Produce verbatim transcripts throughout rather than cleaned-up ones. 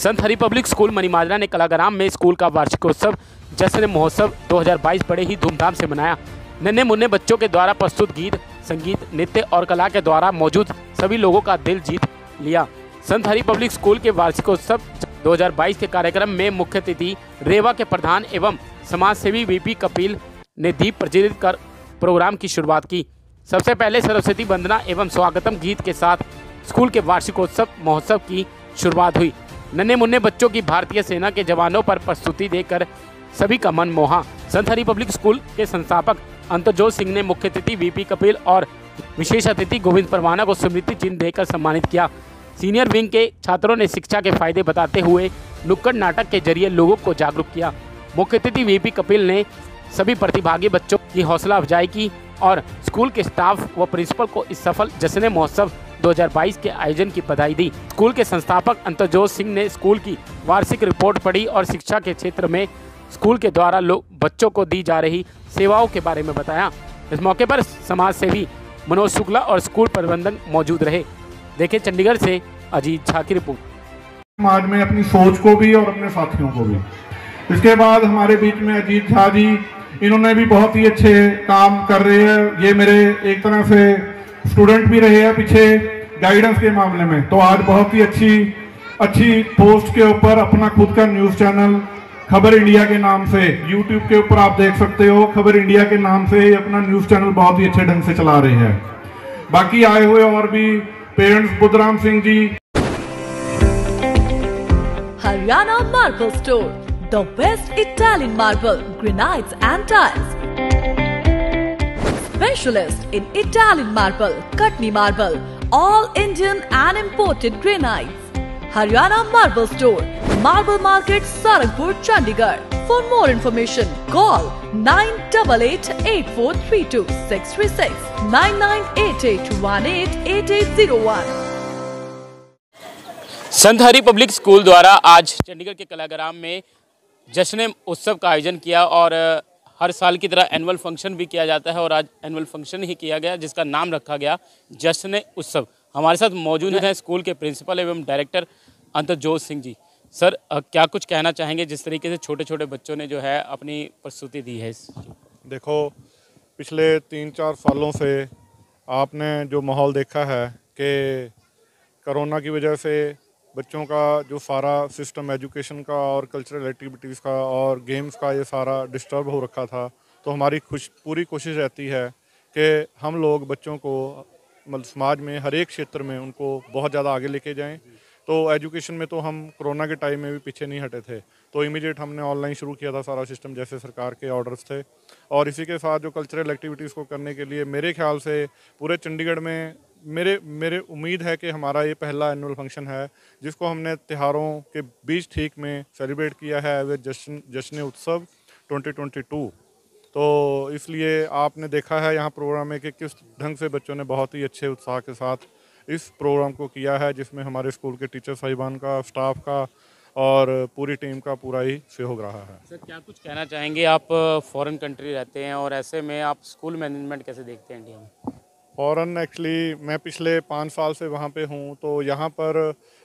संत Hari public school Manimajra ने कलाग्राम में school का वार्षिकोत्सव जश्न महोत्सव दो हज़ार बाईस बड़े ही धूमधाम से मनाया। नन्हे मुन्ने बच्चों के द्वारा प्रस्तुत गीत, संगीत, नृत्य और कला के द्वारा मौजूद सभी लोगों का दिल जीत लिया। संत हरि पब्लिक स्कूल के वार्षिकोत्सव दो हज़ार बाईस के कार्यक्रम में मुख्य अतिथि रेवा के प्रधान एवं समाज सेवी वीपी कपिल ने दीप प्रज्वलित कर प्रोग्राम की शुरुआत की। सबसे पहले सरस्वती वंदना एवं स्वागतम गीत के साथ स्कूल के वार्षिकोत्सव महोत्सव की शुरुआत हुई। नन्हे मुन्ने बच्चों की भारतीय सेना के जवानों पर प्रस्तुति देकर सभी का मन मोहा। संत हरि पब्लिक स्कूल के संस्थापक अंतरजोत सिंह ने मुख्य अतिथि वीपी कपिल और विशेष अतिथि गोविंद परवाना को स्मृति चिन्ह देकर सम्मानित किया। सीनियर विंग के छात्रों ने शिक्षा के फायदे बताते हुए नुक्कड़ नाटक के जरिए लोगों को जागरूक किया। मुख्य अतिथि वीपी कपिल ने सभी प्रतिभागी बच्चों की हौसला अफजाई की और स्कूल के स्टाफ व प्रिंसिपल को इस सफल जश्न महोत्सव दो हज़ार बाईस के आयोजन की बधाई दी। स्कूल के संस्थापक अंतरजोत सिंह ने स्कूल की वार्षिक रिपोर्ट पढ़ी और शिक्षा के क्षेत्र में स्कूल के द्वारा लोग बच्चों को दी जा रही सेवाओं के बारे में बताया। इस मौके पर समाज सेवी मनोज शुक्ला और स्कूल प्रबंधक मौजूद रहे। देखें चंडीगढ़ से अजीत झा की रिपोर्ट। समाज में अपनी सोच को भी और अपने साथियों को भी। इसके बाद हमारे बीच में अजीत झा जी, इन्होंने भी बहुत ही अच्छे काम कर रहे हैं। ये मेरे एक तरह से स्टूडेंट भी रहे हैं पीछे गाइडेंस के मामले में। तो आज बहुत ही अच्छी अच्छी पोस्ट के ऊपर अपना खुद का न्यूज चैनल खबर इंडिया के नाम से यूट्यूब के ऊपर आप देख सकते हो। खबर इंडिया के नाम से अपना न्यूज चैनल बहुत ही अच्छे ढंग से चला रहे हैं। बाकी आए हुए और भी parents Buddhram Singh ji. Haryana marble store, the best Italian marble, granites and tiles. Specialist in Italian marble, Katni marble, all Indian and imported granites. Haryana Marble Store, Marble Market, Sarakpur, Chandigarh. For more information, call nine eight eight, eight four three two, six three six, nine nine eight eight, one eight eight eight zero one. Sant Hari public school द्वारा आज चंडीगढ़ के कलाग्राम में जश्न उत्सव का आयोजन किया और हर साल की तरह एनुअल फंक्शन भी किया जाता है और आज एनुअल फंक्शन ही किया गया जिसका नाम रखा गया जश्न उत्सव। हमारे साथ मौजूद हैं स्कूल के प्रिंसिपल एवं डायरेक्टर अंतरजोत सिंह जी। सर, क्या कुछ कहना चाहेंगे जिस तरीके से छोटे छोटे बच्चों ने जो है अपनी प्रस्तुति दी है? देखो, पिछले तीन चार सालों से आपने जो माहौल देखा है कि कोरोना की वजह से बच्चों का जो सारा सिस्टम एजुकेशन का और कल्चरल एक्टिविटीज़ का और गेम्स का ये सारा डिस्टर्ब हो रखा था। तो हमारी खुश पूरी कोशिश रहती है कि हम लोग बच्चों को मतलब समाज में हर एक क्षेत्र में उनको बहुत ज़्यादा आगे लेके जाएं। तो एजुकेशन में तो हम कोरोना के टाइम में भी पीछे नहीं हटे थे। तो इमीडिएट हमने ऑनलाइन शुरू किया था सारा सिस्टम, जैसे सरकार के ऑर्डर्स थे। और इसी के साथ जो कल्चरल एक्टिविटीज़ को करने के लिए मेरे ख्याल से पूरे चंडीगढ़ में मेरे मेरे उम्मीद है कि हमारा ये पहला एनुअल फंक्शन है जिसको हमने त्योहारों के बीच ठीक में सेलिब्रेट किया है वे जश्न जश्न उत्सव ट्वेंटी ट्वेंटी टू। तो इसलिए आपने देखा है यहाँ प्रोग्राम में कि किस ढंग से बच्चों ने बहुत ही अच्छे उत्साह के साथ इस प्रोग्राम को किया है, जिसमें हमारे स्कूल के टीचर साहिबान का, स्टाफ का और पूरी टीम का पूरा ही सहयोग रहा है। सर, क्या कुछ कहना चाहेंगे? आप फॉरेन कंट्री रहते हैं और ऐसे में आप स्कूल मैनेजमेंट कैसे देखते हैं इंडिया में? फ़ौरन एक्चुअली मैं पिछले पाँच साल से वहाँ पे हूँ। तो यहाँ पर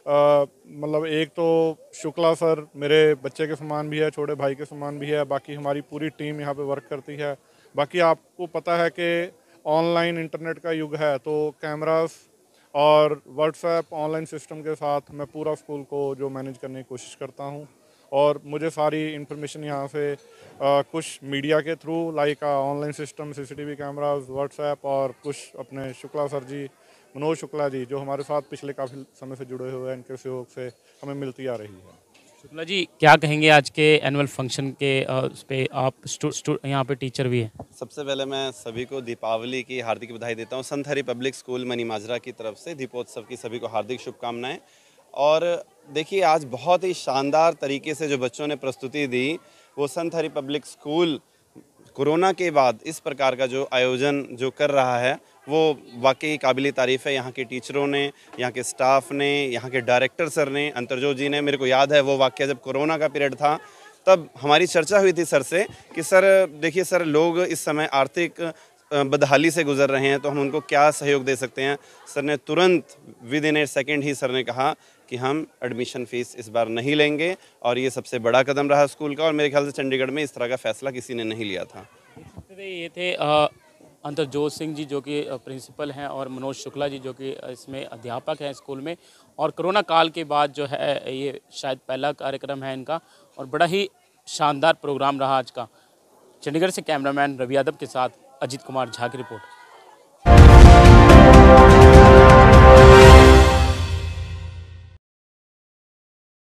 मतलब एक तो शुक्ला सर मेरे बच्चे के समान भी है, छोटे भाई के समान भी है। बाकी हमारी पूरी टीम यहाँ पे वर्क करती है। बाकी आपको पता है कि ऑनलाइन इंटरनेट का युग है, तो कैमरास और व्हाट्सएप ऑनलाइन सिस्टम के साथ मैं पूरा स्कूल को जो मैनेज करने की कोशिश करता हूँ। और मुझे सारी इन्फॉर्मेशन यहाँ से आ, कुछ मीडिया के through like online system, CCTV cameras, WhatsApp और कुछ अपने शुक्ला सर जी, मनोज शुक्ला जी जो हमारे साथ पिछले काफ़ी समय से जुड़े हुए हैं, इनके सहयोग से हमें मिलती आ रही है। शुक्ला जी, क्या कहेंगे आज के एनुअल फंक्शन के उस पर? आप यहाँ पे टीचर भी हैं। सबसे पहले मैं सभी को दीपावली की हार्दिक बधाई देता हूँ। संत हरि पब्लिक स्कूल मनीमाजरा की तरफ से दीपोत्सव की सभी को हार्दिक शुभकामनाएं। और देखिए, आज बहुत ही शानदार तरीके से जो बच्चों ने प्रस्तुति दी, वो संत हरि पब्लिक स्कूल कोरोना के बाद इस प्रकार का जो आयोजन जो कर रहा है वो वाकई काबिल तारीफ़ है। यहाँ के टीचरों ने, यहाँ के स्टाफ ने, यहाँ के डायरेक्टर सर ने, अंतरजोत जी ने। मेरे को याद है वो वाक़या जब कोरोना का पीरियड था तब हमारी चर्चा हुई थी सर से कि सर देखिए सर, लोग इस समय आर्थिक बदहाली से गुजर रहे हैं तो हम उनको क्या सहयोग दे सकते हैं। सर ने तुरंत विद इन ए सेकेंड ही सर ने कहा कि हम एडमिशन फ़ीस इस बार नहीं लेंगे, और ये सबसे बड़ा कदम रहा स्कूल का, और मेरे ख्याल से चंडीगढ़ में इस तरह का फ़ैसला किसी ने नहीं लिया था। ये थे अ, अंतरजोत सिंह जी जो कि प्रिंसिपल हैं, और मनोज शुक्ला जी जो कि इसमें अध्यापक हैं स्कूल में, और कोरोना काल के बाद जो है ये शायद पहला कार्यक्रम है इनका, और बड़ा ही शानदार प्रोग्राम रहा आज का। चंडीगढ़ से कैमरामैन रवि यादव के साथ अजीत कुमार झा की रिपोर्ट।